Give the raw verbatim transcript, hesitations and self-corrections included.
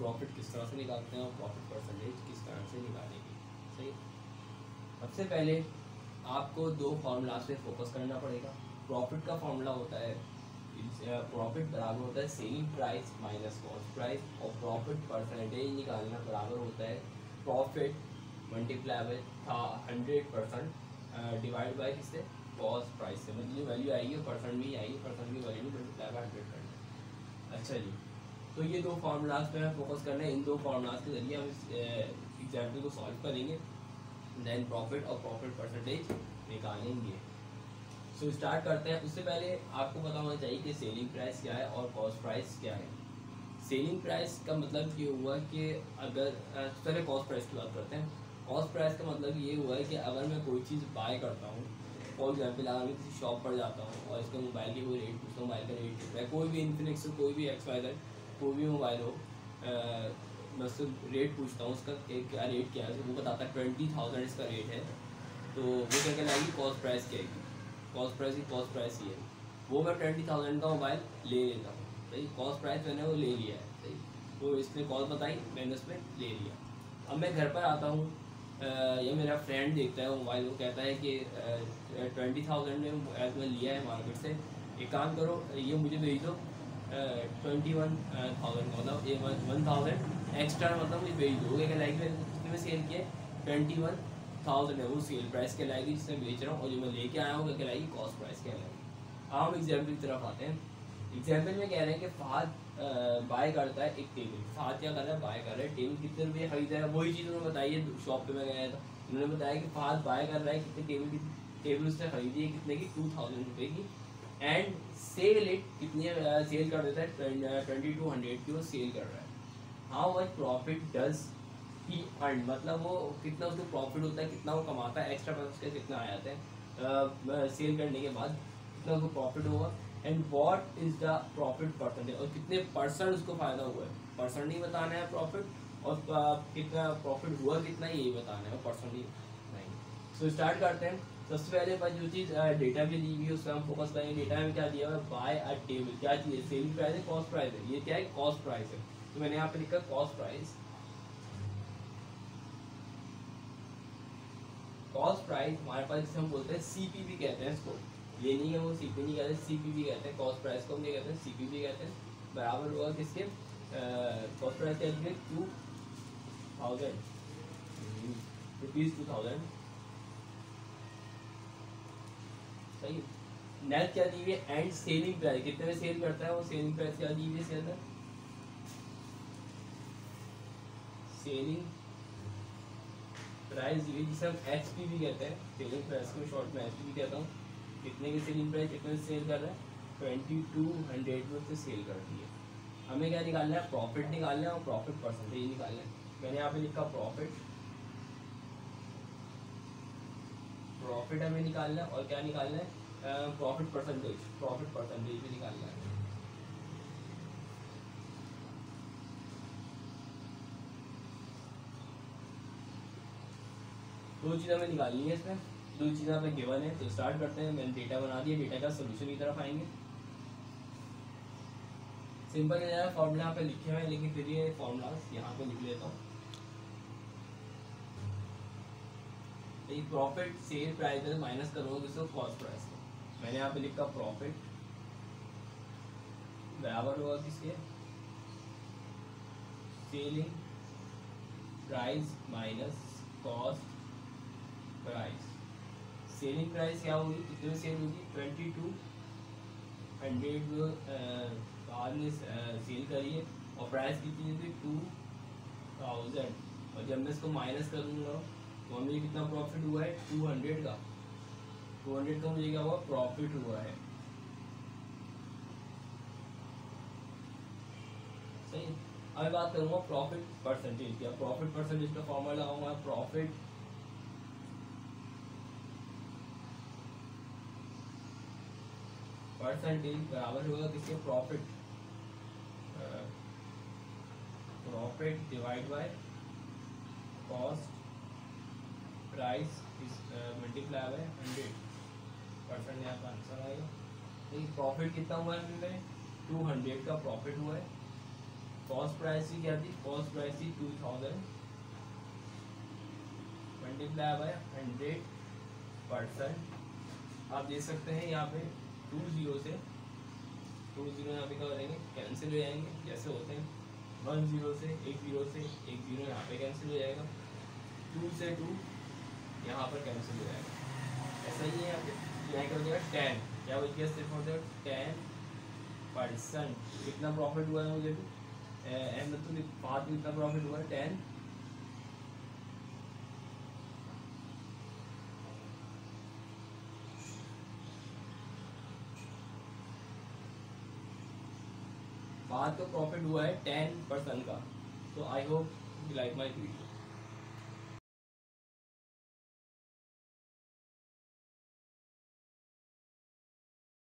Profit किस तरह से निकालते हैं और प्रॉफिट परसेंटेज किस तरह से निकालेंगे। सही। सबसे पहले आपको दो फार्मूलाज पे फोकस करना पड़ेगा। प्रॉफिट का फार्मूला होता है, प्रॉफिट बराबर होता है selling price minus cost price, और प्रॉफिट परसेंटेज निकालना बराबर होता है profit multiply by hundred percent divide by किससे, कॉस्ट प्राइस से। मतलब जो वैल्यू आएगी वो परसेंट में ही आएगी, परसेंट की वैल्यू मल्टीप्लाई बाय हंड्रेड करना। अच्छा जी, तो ये दो फार्मूलाज पे हमें फोकस करना है। इन दो फार्मूलाज के जरिए हम इस एग्जाम्पल को सॉल्व करेंगे, देन प्रॉफिट और प्रॉफिट परसेंटेज निकालेंगे। सो so, स्टार्ट करते हैं। उससे पहले आपको पता होना चाहिए कि सेलिंग प्राइस क्या है और कॉस्ट प्राइस क्या है। सेलिंग प्राइस का मतलब ये हुआ कि अगर पहले कॉस्ट प्राइस की बात करते हैं। कॉस्ट प्राइस का मतलब ये हुआ है कि अगर मैं कोई चीज़ बाय करता हूँ, फॉर एग्जाम्पल अगर मैं किसी शॉप पर जाता हूँ और इसका मोबाइल की कोई रेट पूछता हूँ, मोबाइल का रेट पूछता है, कोई भी इन्फिनिक्स से कोई भी एक्स वाई जेड कोई भी मोबाइल हो, मैं उससे रेट पूछता हूँ उसका क्या रेट क्या है, वो बताता है ट्वेंटी थाउजेंड इसका रेट है, तो वो क्या कहलाएगी, कॉस्ट प्राइस क्या है। कॉस्ट प्राइस की कॉस्ट प्राइस ही है, वो मैं ट्वेंटी थाउजेंड का मोबाइल ले लेता हूँ। सही, कॉस्ट प्राइस मैंने वो ले लिया है। सही, वो इसने कॉस्ट बताई, मैंने उस पर ले लिया। अब मैं घर पर आता हूँ, या मेरा फ्रेंड देखता है वो मोबाइल, वो कहता है कि ट्वेंटी थाउजेंड में मोबाइल मैं लिया है मार्केट से, एक काम करो ये मुझे भेज दो ट्वेंटी वन थाउजेंड का, मतलब ये वन थाउजेंड एक्स्ट्रा मतलब मुझे भेज दो। क्या लाइक कितने में सेल किया, ट्वेंटी वन थाउजेंड है, वो सेल प्राइस कहलाएगी जिससे बेच रहा हूँ, और जो मैं लेके आया हूँ क्या कहलाएगी, कॉस्ट प्राइस कहलाएगी। हम एग्जाम्पल की तरफ आते हैं। एग्जाम्पल में कह रहे हैं कि फाद बाय करता है एक टेबल। फाद क्या कर रहा है, बाय कर रहा है टेबल, कितने रुपये खरीदा है, वही चीज़ उन्होंने बताई है। शॉप पे मैं गया था, उन्होंने बताया कि फाद बाय कर रहा है कितने टेबल की टेबल उसने खरीदी है, कितने की, टू थाउजेंड रुपये की, एंड सेल इट, कितने सेल कर देता है, ट्वेंटी टू हंड्रेड की वो सेल कर रहा है। How much profit does he earn, मतलब वो कितना उसको प्रॉफिट होता है, कितना वो कमाता है, एक्स्ट्रा पैसा कितना आ जाता है सेल करने के बाद, कितना उसको प्रॉफिट होगा, and what is the profit percentage, और कितने परसेंट उसको फायदा हुआ है। परसेंट ही बताना है प्रॉफिट, और कितना प्रॉफिट हुआ कितना यही बताना है, परसेंट ही नहीं। सो स्टार्ट करते हैं। सबसे पहले पर जो चीज़ डेटा भी दी हुई है उस पर हम फोकस करेंगे। डेटा में क्या दिया हुआ है, बाय अ टेबल, क्या चीज़ है, सेलिंग प्राइस है, कॉस्ट प्राइस है, ये क्या है, कॉस्ट प्राइस है। तो मैंने यहाँ पे लिखा कॉस्ट प्राइस। कॉस्ट प्राइस हमारे पास जिसे हम बोलते हैं सीपीवी कहते हैं इसको, ये नहीं है वो सीपी नहीं कहते, सीपीवी कहते हैं। कॉस्ट प्राइस को हम क्या कहते हैं, सीपीवी कहते हैं। बराबर होगा किसके, कॉस्ट प्राइस क्या है, two thousand rupees, two thousand. सही। नेट क्या दी हुई है, एंड सेलिंग प्राइस, कितने में सेल करता है वो, सेलिंग प्राइस क्या दी हुई है इसके अंदर, सेलिंग प्राइस दी हुई जिसे हम एच पी भी कहते हैं, सेलिंग प्राइस को शॉर्ट में एच पी भी कहता हूँ। कितने की सेलिंग प्राइस, कितने से सेल कर रहा है, ट्वेंटी टू हंड्रेड में से सेल कर दी है। हमें क्या निकालना है, प्रॉफिट निकालना है और प्रॉफिट परसेंटेज निकालना है। मैंने यहाँ पे लिखा प्रॉफिट, प्रॉफिट हमें निकालना है, और क्या निकालना है, प्रॉफिट परसेंटेज, प्रॉफिट परसेंटेज भी निकालना है। दो चीज़ें हमें निकालनी है इसमें, दो चीज़ें हमें गिवन है। तो स्टार्ट करते हैं। मैंने डेटा बना दिया, डेटा का सोल्यूशन की तरफ आएंगे। सिंपल है, फॉर्मूला यहाँ पे लिखे हुए हैं, लेकिन फिर ये फॉर्मूला यहाँ पे लिख लेता हूँ। प्रॉफिट सेल प्राइस में माइनस करूँगा किसको, कॉस्ट प्राइस को। मैंने यहाँ पे लिखा प्रॉफिट बराबर होगा किसके, selling price minus cost price. Selling price क्या होगी, कितने में सेल होगी, ट्वेंटी टू हंड्रेड बाद में सेल करिए, और प्राइस कितनी थी, टू थाउजेंड। और जब मैं इसको माइनस करूँगा तो मुझे कितना प्रॉफिट हुआ है, टू हंड्रेड का, टू हंड्रेड का मुझे क्या हुआ, प्रॉफिट हुआ है। सही। अब मैं बात करूँगा प्रॉफिट परसेंटेज की। प्रॉफिट परसेंटेज का फॉर्मूला लगाऊंगा, प्रॉफिट परसेंटेज बराबर होगा किसके, profit, profit divide by cost price multiply by hundred percent, यहाँ का आंसर आएगा। तो प्रॉफिट कितना हुआ है, टू हंड्रेड का प्रॉफिट हुआ है, कॉस्ट प्राइस की क्या थी, कॉस्ट प्राइस थी two thousand multiply by hundred percent. आप देख सकते हैं यहाँ पे टू जीरो से टू जीरो यहाँ पे क्या करेंगे, कैंसिल हो जाएंगे जैसे होते हैं। वन जीरो से एक जीरो से एक जीरो यहाँ पे कैंसिल हो जाएगा, टू से टू यहाँ पर कैंसिल हो जाएगा। ऐसा ही है यहाँ पे, यहाँ कर देगा टेन, क्या बच गया सिर्फ होता है टेन परसेंट। कितना प्रॉफिट हुआ है मुझे भी एंड तो पाँच में कितना प्रॉफिट हुआ है, टेन बाद तो प्रॉफिट हुआ है टेन परसेंट का। तो I hope you like my video.